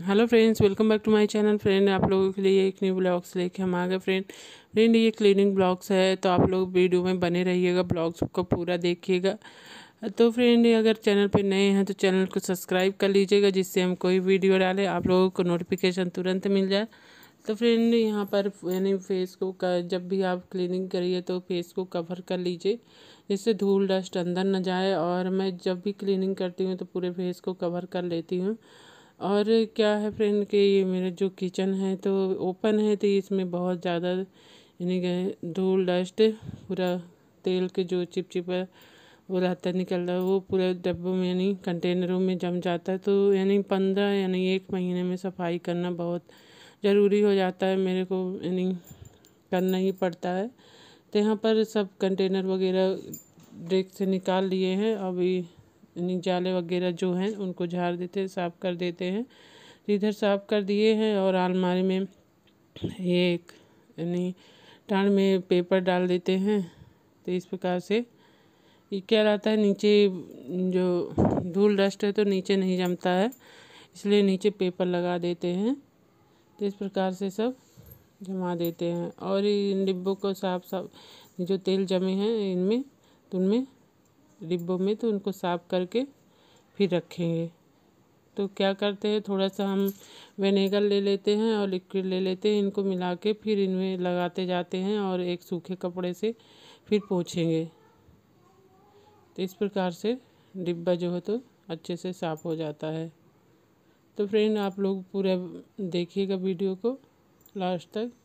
Hello friends, welcome back to my channel. Friend, आप लोगों के लिए एक न्यू ब्लॉग्स लेके हम आ गए। फ्रेंड ये क्लीनिंग ब्लॉग्स है, तो आप लोग वीडियो में बने रहिएगा, ब्लॉग्स को पूरा देखिएगा। तो फ्रेंड, अगर चैनल पे नए हैं तो चैनल को सब्सक्राइब कर लीजिएगा, जिससे हम कोई वीडियो डालें आप लोगों को नोटिफिकेशन तुरंत मिल जाए। तो फ्रेंड, यहाँ पर यानी फेस को जब भी आप क्लीनिंग करिए तो फेस को कवर कर लीजिए, जिससे धूल डस्ट अंदर न जाए। और मैं जब भी क्लीनिंग करती हूँ तो पूरे फेस को कवर कर लेती हूँ। और क्या है फ्रेंड कि ये मेरा जो किचन है तो ओपन है, तो इसमें बहुत ज़्यादा यानी कि धूल डस्ट पूरा तेल के जो चिपचिपा वो रहता है निकल रहा है, वो पूरे डब्बों में यानी कंटेनरों में जम जाता है। तो यानी 15 यानी 1 महीने में सफाई करना बहुत ज़रूरी हो जाता है, मेरे को यानी करना ही पड़ता है। तो यहाँ पर सब कंटेनर वगैरह डेस्क से निकाल लिए हैं। अभी यानी जाले वगैरह जो हैं उनको झाड़ देते हैं, साफ़ कर देते हैं। तो इधर साफ़ कर दिए हैं। और अलमारी में ये एक यानी टाण में पेपर डाल देते हैं। तो इस प्रकार से ये क्या रहता है, नीचे जो धूल डस्ट है तो नीचे नहीं जमता है, इसलिए नीचे पेपर लगा देते हैं। तो इस प्रकार से सब जमा देते हैं। और इन डिब्बों को साफ साफ जो तेल जमे हैं इनमें तो उनमें डिब्बों में तो उनको साफ़ करके फिर रखेंगे। तो क्या करते हैं, थोड़ा सा हम विनेगर ले लेते हैं और लिक्विड ले लेते हैं, इनको मिला के फिर इनमें लगाते जाते हैं और एक सूखे कपड़े से फिर पोंछेंगे। तो इस प्रकार से डिब्बा जो है तो अच्छे से साफ़ हो जाता है। तो फ्रेंड, आप लोग पूरा देखिएगा वीडियो को लास्ट तक।